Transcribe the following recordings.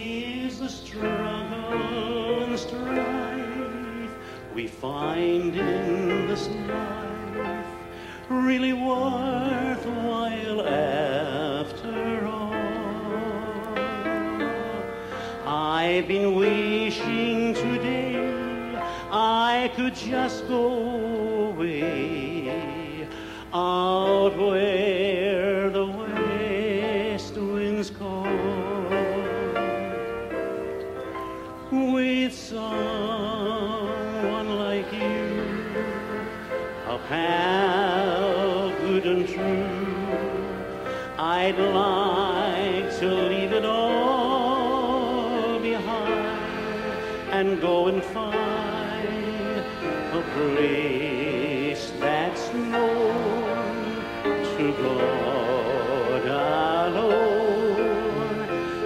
Is the struggle and strife we find in this life really worthwhile after all? I've been wishing today I could just go away out where the west winds call, with someone like you, a pal good and true. I'd like to leave it all behind and go and find a place that's known to God alone,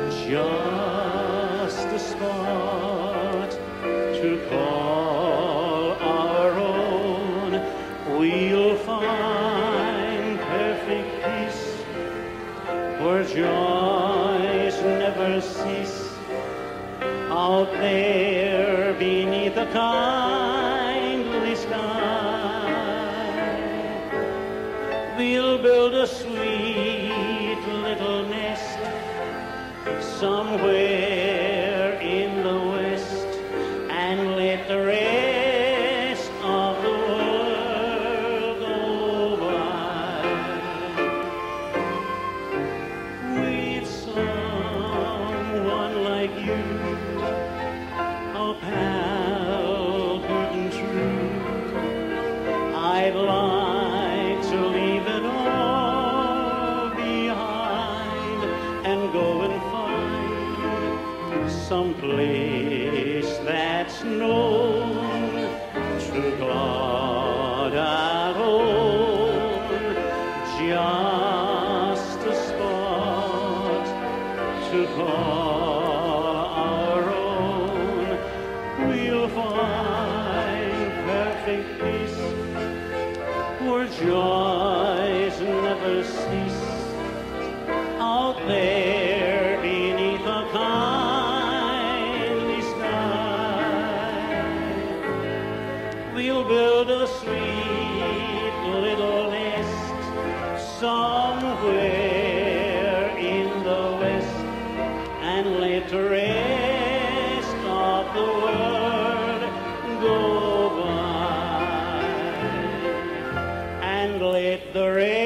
just a spot to call our own. We'll find perfect peace where joys never cease, out there beneath the kindly sky. We'll build a sweet little nest somewhere in the west and let the rest of the world go by. With someone like you, a pal good and true, I'd like to leave it all behind and go and find some place that's known to God alone, just a spot to call our own. We'll find perfect peace where joys never cease, out there beneath the kindly sky. We'll build a sweet little nest somewhere in the west and let the rest of the world go by, and let the rest